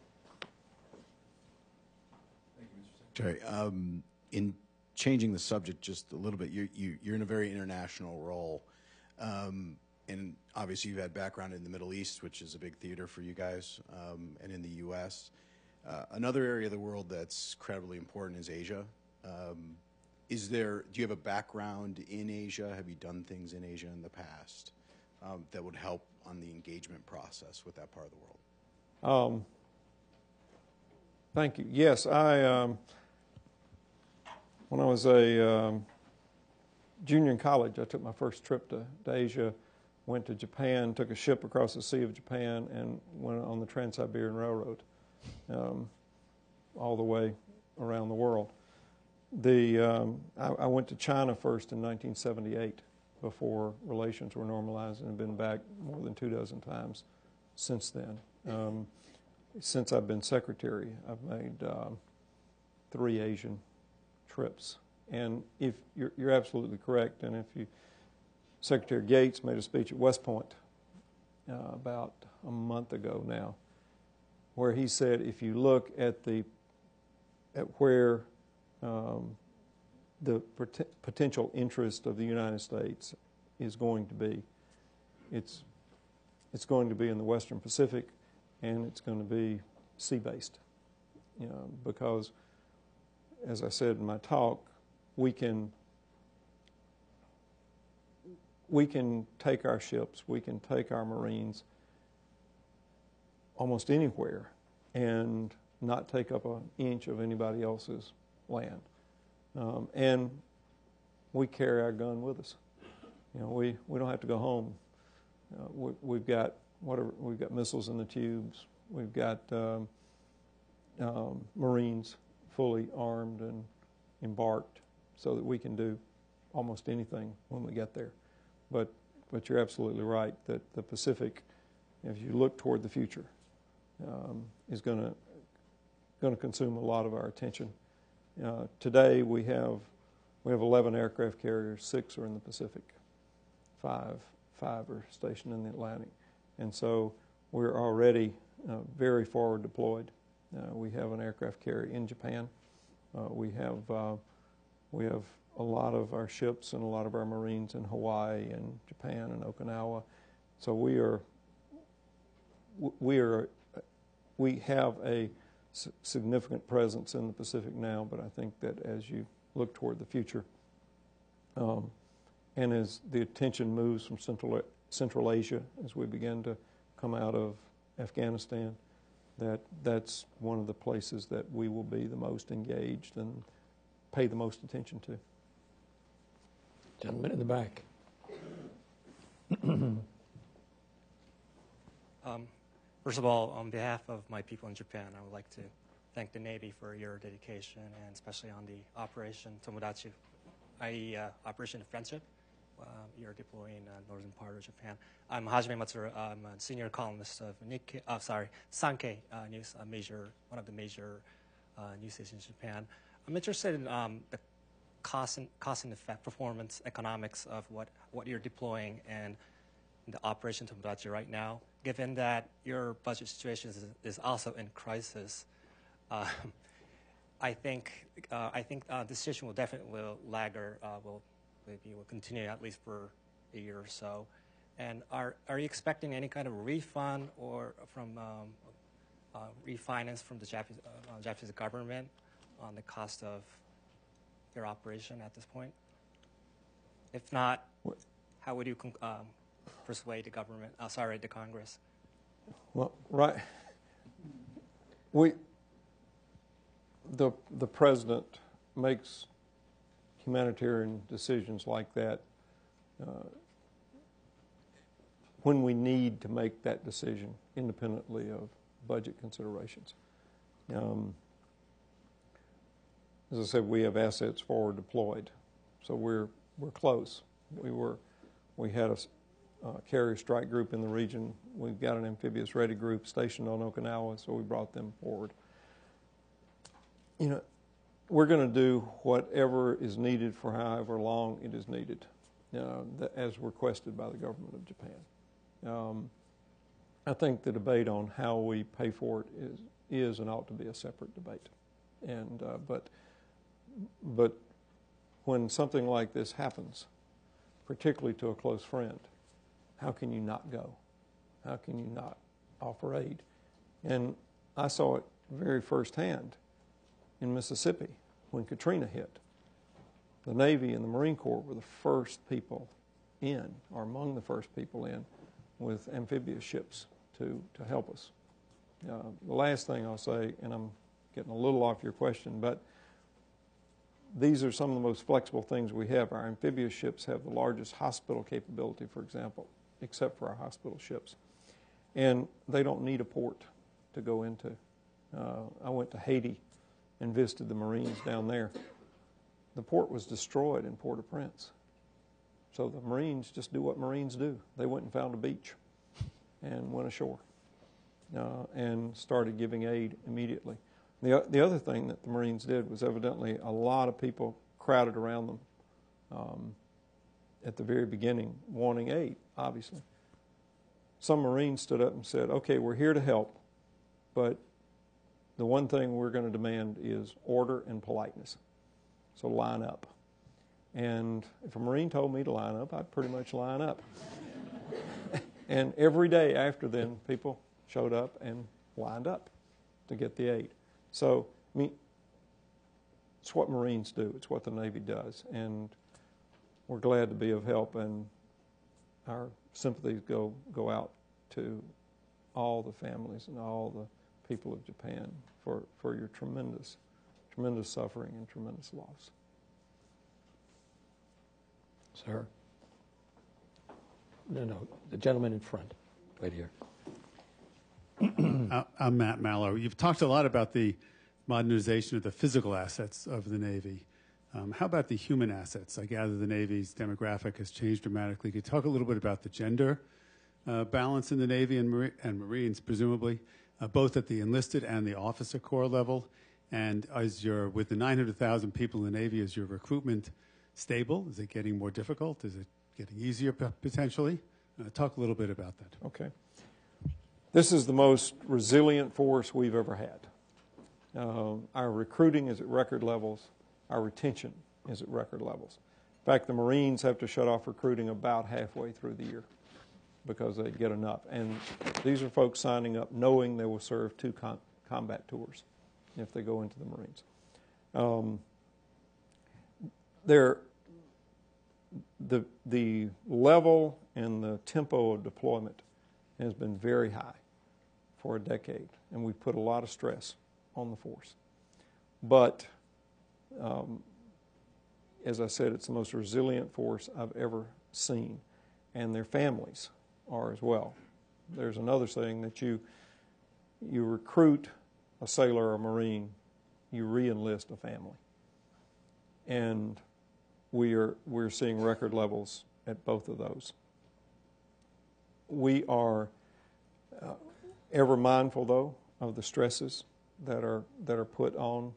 Secretary, um, in changing the subject just a little bit, you, you, you're in a very international role, um, and obviously you've had background in the Middle East, which is a big theater for you guys, um, and in the U S. Uh, another area of the world that's incredibly important is Asia. Um, is there, do you have a background in Asia? Have you done things in Asia in the past um, that would help on the engagement process with that part of the world? Um, thank you. Yes, I, um, when I was a um, junior in college, I took my first trip to, to Asia, went to Japan, took a ship across the Sea of Japan, and went on the Trans-Siberian Railroad um, all the way around the world. The, um, I, I went to China first in nineteen seventy-eight before relations were normalized, and have been back more than two dozen times since then. Um, since I've been secretary, I've made um, three Asian trips. And if you're, you're absolutely correct, and if you, Secretary Gates made a speech at West Point uh, about a month ago now, where he said if you look at the at where um, the pot- potential interest of the United States is going to be, it's it's going to be in the Western Pacific, and it's going to be sea-based, you know, because, as I said in my talk, we can we can take our ships, we can take our Marines almost anywhere and not take up an inch of anybody else's land. Um, and we carry our gun with us. You know, we, we don't have to go home. Uh, we, we've got whatever we've got missiles in the tubes. We've got um, um, Marines fully armed and embarked, so that we can do almost anything when we get there. But but you're absolutely right that the Pacific, if you look toward the future, um, is going to going to consume a lot of our attention. Uh, today we have we have eleven aircraft carriers. Six are in the Pacific. Five five are stationed in the Atlantic, and so we're already uh, very forward deployed. Uh, we have an aircraft carrier in Japan. Uh, we have uh, we have a lot of our ships and a lot of our Marines in Hawaii and Japan and Okinawa. So we are we are we have a significant presence in the Pacific now, but I think that as you look toward the future, um, and as the attention moves from Central Central Asia, as we begin to come out of Afghanistan, that that's one of the places that we will be the most engaged and pay the most attention to. Gentleman in the back. um, first of all, on behalf of my people in Japan, I would like to thank the Navy for your dedication, and especially on the Operation Tomodachi, that is, uh, Operation Friendship. Uh, you're deploying uh, northern part of Japan. I'm Hajime Matsuru. I'm a senior columnist of Nikkei, uh, sorry, Sankei uh, News, a major, one of the major uh, news stations in Japan. I'm interested in um, the cost and, cost and effect, performance, economics of what, what you're deploying and the Operation Tomodachi right now, given that your budget situation is, is also in crisis. Uh, I think uh, I think uh, this situation will definitely will lag or uh, will maybe will continue at least for a year or so. And are are you expecting any kind of refund or from um, uh, refinance from the Japanese uh, Japanese government on the cost of your operation at this point? If not, how would you um, persuade the government? Uh, sorry, the Congress. Well, right. We the the president makes humanitarian decisions like that uh, when we need to make that decision independently of budget considerations. Um, as I said, we have assets forward deployed, so we're we're close. We were we had a uh, carrier strike group in the region. We've got an amphibious ready group stationed on Okinawa, so we brought them forward. You know, we're going to do whatever is needed for however long it is needed, uh, that, as requested by the government of Japan. Um, I think the debate on how we pay for it is is and ought to be a separate debate. And uh, but but when something like this happens, particularly to a close friend, how can you not go? How can you not offer aid? And I saw it very firsthand in Mississippi when Katrina hit. The Navy and the Marine Corps were the first people in, or among the first people in, with amphibious ships to, to help us. Uh, the last thing I'll say, and I'm getting a little off your question, but these are some of the most flexible things we have. Our amphibious ships have the largest hospital capability, for example, except for our hospital ships. And they don't need a port to go into. Uh, I went to Haiti and visited the Marines down there. The port was destroyed in Port-au-Prince. So the Marines just do what Marines do. They went and found a beach and went ashore uh, and started giving aid immediately. The, the other thing that the Marines did was evidently a lot of people crowded around them um, at the very beginning wanting aid, obviously. Some Marines stood up and said, okay, we're here to help, but the one thing we're going to demand is order and politeness. So line up. And if a Marine told me to line up, I'd pretty much line up. And every day after then, people showed up and lined up to get the aid. So, I mean, it's what Marines do. It's what the Navy does. And we're glad to be of help, and our sympathies go, go out to all the families and all the people of Japan for, for your tremendous, tremendous suffering and tremendous loss. Sir? No, no, the gentleman in front, right here. Uh, I'm Matt Mallow. You've talked a lot about the modernization of the physical assets of the Navy. Um, how about the human assets? I gather the Navy's demographic has changed dramatically. Could you talk a little bit about the gender uh, balance in the Navy and, Mar- and Marines, presumably, uh, both at the enlisted and the officer corps level? And as your, with the nine hundred thousand people in the Navy, is your recruitment stable? Is it getting more difficult? Is it getting easier p- potentially? Uh, talk a little bit about that. Okay. This is the most resilient force we've ever had. Uh, our recruiting is at record levels. Our retention is at record levels. In fact, the Marines have to shut off recruiting about halfway through the year because they get enough. And these are folks signing up knowing they will serve two com- combat tours if they go into the Marines. Um, they're, the, the level and the tempo of deployment has been very high for a decade, and we've put a lot of stress on the force. But um, as I said, it's the most resilient force I've ever seen, and their families are as well. There's another saying that you you recruit a sailor or a Marine, you re-enlist a family, and we are we're seeing record levels at both of those. We are uh, ever mindful, though, of the stresses that are that are put on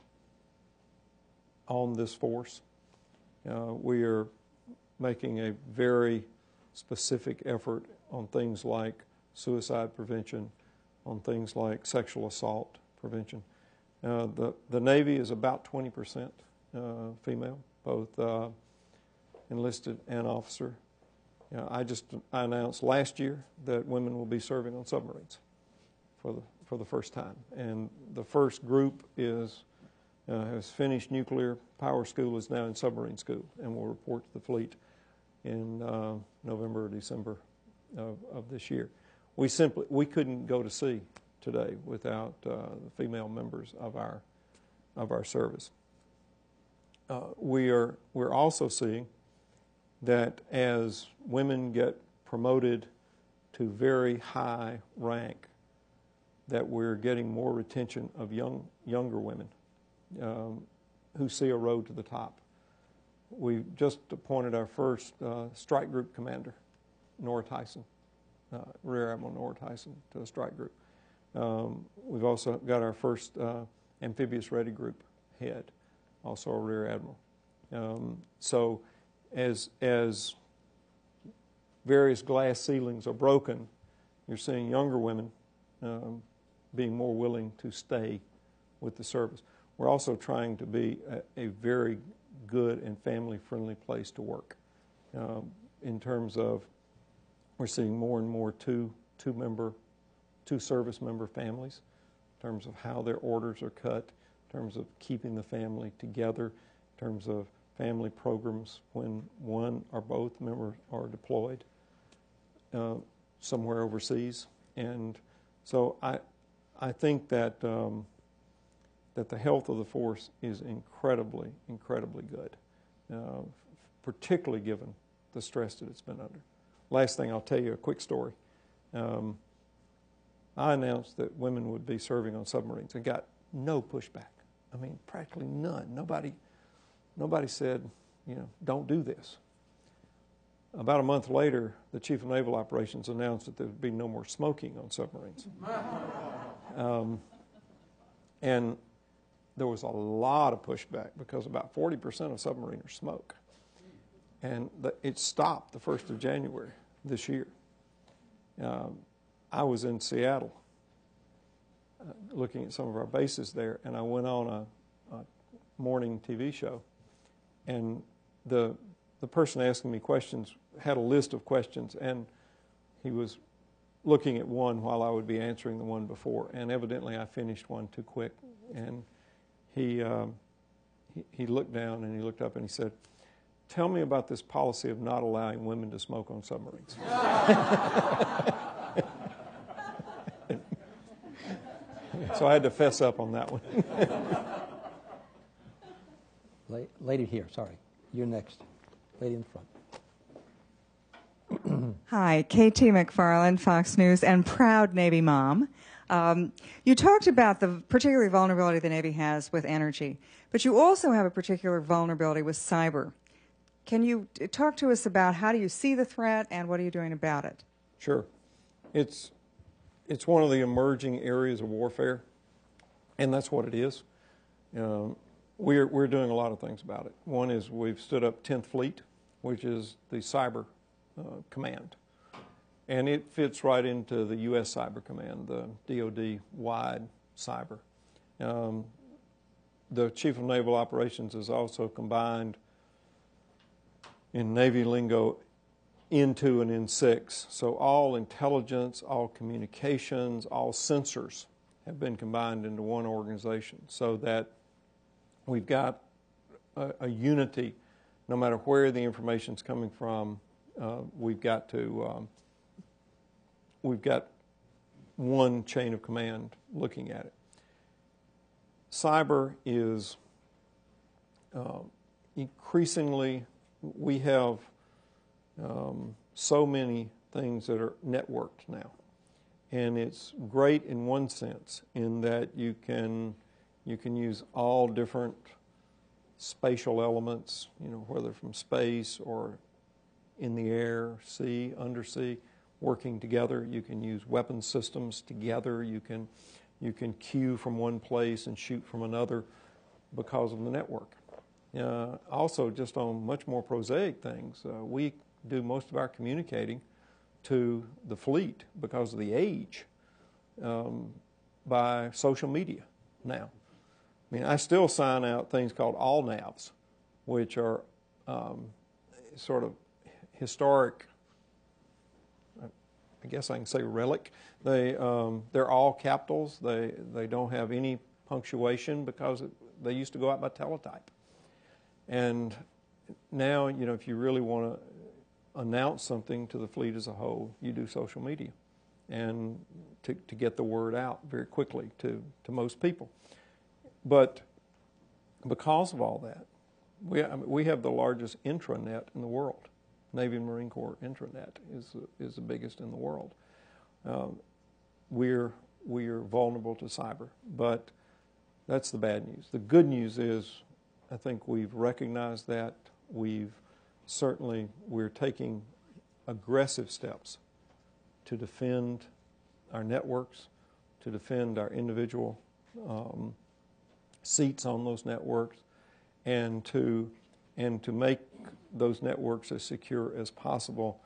on this force. Uh, we are making a very specific effort on things like suicide prevention, on things like sexual assault prevention. Uh, the the Navy is about twenty percent uh, female, both uh, enlisted and officer. You know, I just I announced last year that women will be serving on submarines for the for the first time, and the first group is uh, has finished nuclear power school, is now in submarine school, and will report to the fleet in uh, November or December of, of this year. We simply we couldn't go to sea today without uh, the female members of our of our service. Uh, we are we're also seeing that as women get promoted to very high rank, that we're getting more retention of young younger women um, who see a road to the top. We just appointed our first uh, strike group commander, Nora Tyson, uh, Rear Admiral Nora Tyson, to the strike group. Um, we've also got our first uh, amphibious ready group head, also a Rear Admiral. Um, so as as various glass ceilings are broken, you're seeing younger women um, being more willing to stay with the service. We're also trying to be a, a very good and family-friendly place to work. Um, in terms of, we're seeing more and more two, two member, two service member families, in terms of how their orders are cut, in terms of keeping the family together, in terms of family programs when one or both members are deployed uh, somewhere overseas. And so I, I think that um, that the health of the force is incredibly, incredibly good, uh, particularly given the stress that it's been under. Last thing, I'll tell you a quick story. Um, I announced that women would be serving on submarines and got no pushback. I mean, practically none. Nobody, nobody said, you know, don't do this. About a month later, the Chief of Naval Operations announced that there would be no more smoking on submarines. um, and there was a lot of pushback because about forty percent of submariners smoke. And the, it stopped the first of January this year. Um, I was in Seattle uh, looking at some of our bases there, and I went on a, a morning T V show, and the the person asking me questions had a list of questions, and he was looking at one while I would be answering the one before, and evidently I finished one too quick, and he um, he, he looked down and he looked up and he said, "Tell me about this policy of not allowing women to smoke on submarines." So I had to fess up on that one. Lady here, sorry. You're next. Lady in front. Hi, K T McFarland, Fox News, and proud Navy mom. Um, you talked about the particular vulnerability the Navy has with energy, but you also have a particular vulnerability with cyber. Can you talk to us about how do you see the threat and what are you doing about it? Sure. It's, it's one of the emerging areas of warfare, and that's what it is. Um, we're, we're doing a lot of things about it. One is we've stood up tenth Fleet, which is the cyber uh, command. And it fits right into the U S Cyber Command, the D O D-wide cyber. Um, the Chief of Naval Operations is also combined in Navy lingo into and in six. So all intelligence, all communications, all sensors have been combined into one organization so that we've got a, a unity no matter where the information's coming from. Uh, we've got to um, we've got one chain of command looking at it. Cyber is uh, increasingly, we have um, so many things that are networked now. And it's great in one sense in that you can you can use all different spatial elements, you know, whether from space or in the air, sea, undersea, working together. You can use weapon systems together. You can you can cue from one place and shoot from another because of the network. Uh, also, just on much more prosaic things, uh, we do most of our communicating to the fleet because of the age um, by social media now. I mean, I still sign out things called all navs, which are um, sort of historic, I guess I can say relic. They, um, they're all capitals. They, they don't have any punctuation because it, they used to go out by teletype. And now, you know, if you really want to announce something to the fleet as a whole, you do social media and to, to get the word out very quickly to, to most people. But because of all that, we, I mean, we have the largest intranet in the world. Navy and Marine Corps intranet is, is the biggest in the world. Um, we're, we're vulnerable to cyber, but that's the bad news. The good news is I think we've recognized that. We've certainly, we're taking aggressive steps to defend our networks, to defend our individual um, seats on those networks, and to and to make those networks as secure as possible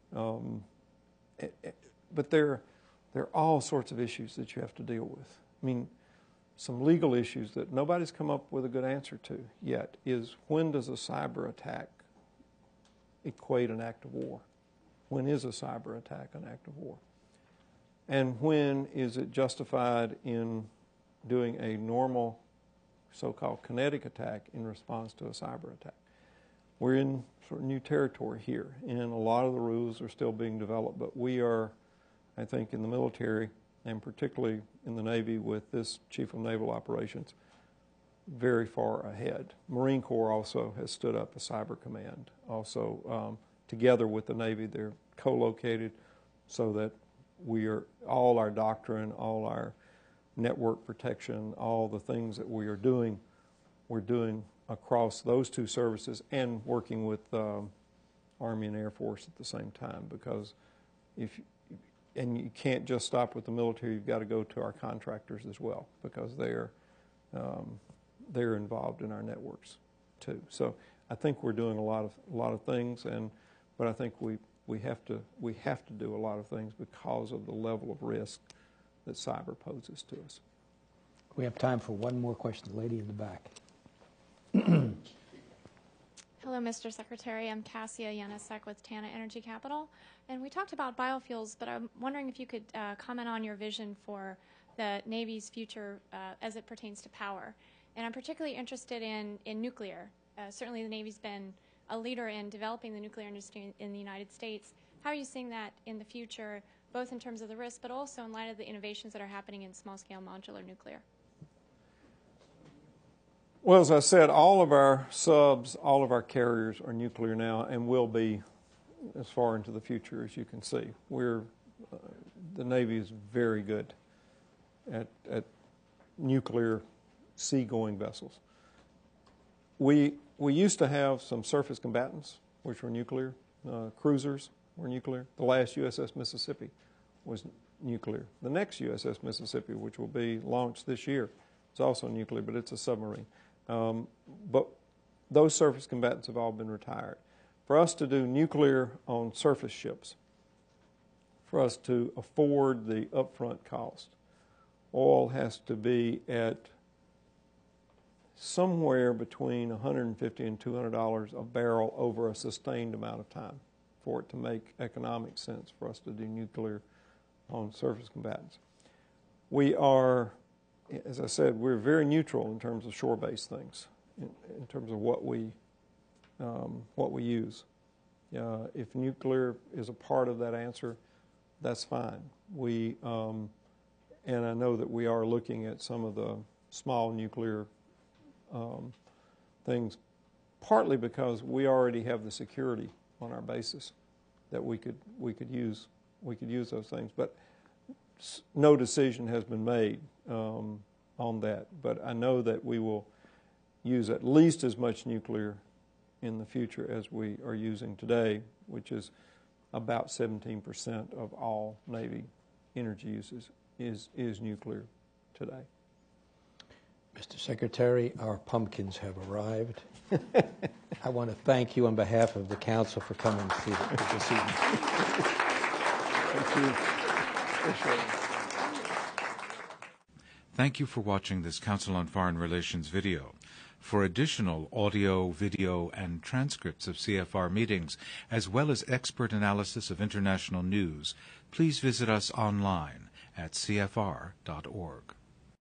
Um, it, it, but there, there are all sorts of issues that you have to deal with. I mean, some legal issues that nobody's come up with a good answer to yet is, when does a cyber attack equate an act of war? When is a cyber attack an act of war? And when is it justified in doing a normal so-called kinetic attack in response to a cyber attack? We're in sort of new territory here, and a lot of the rules are still being developed, but we are, I think, in the military, and particularly in the Navy with this Chief of Naval Operations, very far ahead. Marine Corps also has stood up a cyber command. Also, um, together with the Navy, they're co-located so that we are, all our doctrine, all our network protection, all the things that we are doing, we're doing across those two services, and working with um, Army and Air Force at the same time, because if and you can't just stop with the military, you've got to go to our contractors as well, because they're um, they're involved in our networks too. So I think we're doing a lot of a lot of things, and but I think we we have to we have to do a lot of things because of the level of risk that cyber poses to us. We have time for one more question. The lady in the back. Hello, Mister Secretary. I'm Cassia Yanasek with Tana Energy Capital. And we talked about biofuels, but I'm wondering if you could uh, comment on your vision for the Navy's future uh, as it pertains to power. And I'm particularly interested in, in nuclear. Uh, certainly the Navy's been a leader in developing the nuclear industry in, in the United States. How are you seeing that in the future, both in terms of the risk, but also in light of the innovations that are happening in small-scale modular nuclear? Well, as I said, all of our subs, all of our carriers are nuclear now, and will be as far into the future as you can see. We're, uh, the Navy is very good at, at nuclear seagoing vessels. We, we used to have some surface combatants, which were nuclear. Uh, cruisers were nuclear. The last U S S Mississippi was nuclear. The next U S S Mississippi, which will be launched this year, is also nuclear, but it's a submarine. Um, but those surface combatants have all been retired. For us to do nuclear on surface ships, for us to afford the upfront cost, oil has to be at somewhere between one hundred fifty and two hundred dollars a barrel over a sustained amount of time for it to make economic sense for us to do nuclear on surface combatants. We are, as I said, we're very neutral in terms of shore-based things, in, in terms of what we um, what we use. Uh, if nuclear is a part of that answer, that's fine. We um, and I know that we are looking at some of the small nuclear um, things, partly because we already have the security on our basis that we could we could use we could use those things, but no decision has been made um, on that. But I know that we will use at least as much nuclear in the future as we are using today, which is about seventeen percent of all Navy energy uses is, is nuclear today. Mister Secretary, our pumpkins have arrived. I want to thank you on behalf of the Council for coming to see this evening. Thank you. Appreciate it. Thank you for watching this Council on Foreign Relations video. For additional audio, video, and transcripts of C F R meetings, as well as expert analysis of international news, please visit us online at c f r dot org.